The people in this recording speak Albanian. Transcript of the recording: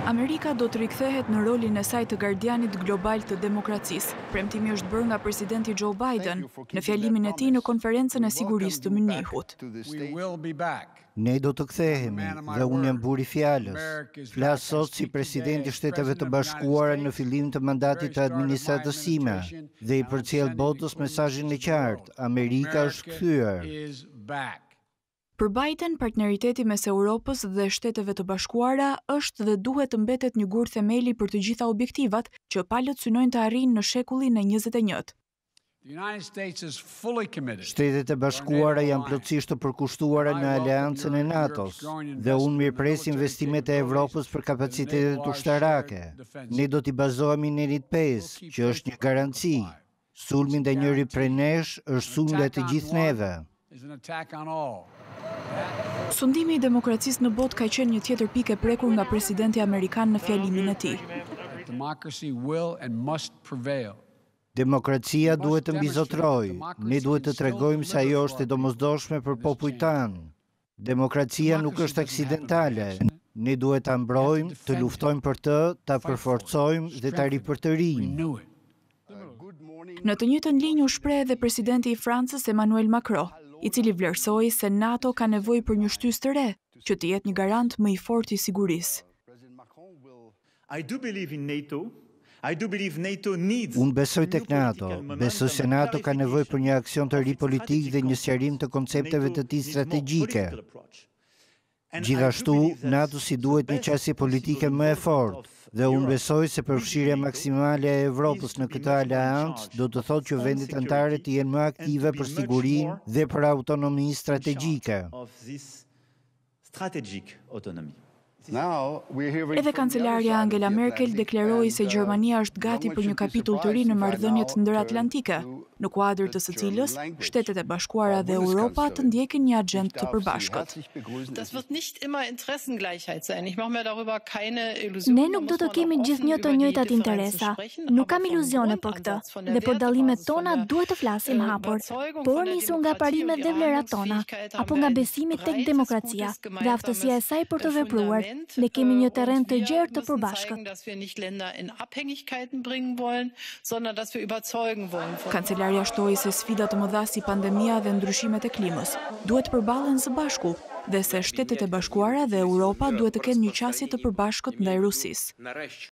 Amerika do të rikthehet në rolin e saj të gardianit global të demokracisë. Premtimi është bërë nga presidenti Joe Biden në fjalimin e tij në konferencën e sigurisë të Munihut. Ne do të kthehemi dhe unë jam buri fjalës. Flas sot si presidenti i Shteteve të Bashkuara në fillim të mandatit të administratës time dhe i përcjell botës mesazhin e qartë: Amerika është kthyer. Për Biden, partneriteti mes Europës dhe Shteteve të Bashkuara është dhe duhet të mbetet një gur themeli për të gjitha objektivat që palët synojnë të arrijnë në shekullin e 21. Shtetet e Bashkuara janë plotësisht të përkushtuara në aleancën e NATO-s dhe unë mirëpres investimet e Evropës për kapacitetet ushtarake. Ne do t'i bazohemi në Elit 5, që është një garanci. Sulmi ndaj njëri prej nesh është sulm ndaj të gjithë neve. Sundimi i demokracisë në botë ka qenë një tjetër pikë e prekur nga presidenti amerikan në fjalimin e tij. Demokracia duhet të mbizotrojë. Ne duhet të tregojmë se ajo është e domosdoshme për popujt tanë. Demokracia nuk është aksidentale. Ne duhet ta mbrojmë, të luftojmë për të, ta përforcojmë dhe ta ripërtërijmë. Në të njëjtën linjë u shpreh edhe presidenti i Francës Emmanuel Macron, i cili vlerësoi se NATO ka nevojë për një shtysë të re, që të jetë një garant më i fortë i sigurisë. Unë besoj tek NATO. Besoj se NATO ka nevojë për një aksion të ri politik dhe një sqarim të koncepteve të tij strategjike. Gjithashtu, NATO si duhet një qasje politike më e fortë, dhe unë besoj se përfshirja maksimale e Evropës në këtë aleancë do të thotë që vendet anëtare të jenë më aktive për sigurinë dhe për autonominë strategjike. Edhe kancelarja Angela Merkel deklaroi se Gjermania është gati për një kapitull të ri në marrëdhëniet ndëratlantike, në kuadër të së cilës Shtetet e Bashkuara dhe Europa të ndjekin një agjendë të përbashkët. Ne nuk do të kemi gjithnjë të njëjtat interesa. Nuk kam iluzione për këtë. Dhe për dallimet tona duhet të flasim hapur, por nisu nga parimet dhe vlerat tona, apo nga besimi tek demokracia dhe aftësia e saj për të vepruar. Ne kemi një terren të gjerë të përbashkët. Kancelarja shtoi se sfida të mëdha si pandemia dhe ndryshimet e klimës duhet përballen së bashku dhe se Shtetet e Bashkuara dhe Europa duhet të kenë një qasje të përbashkët ndaj Rusisë.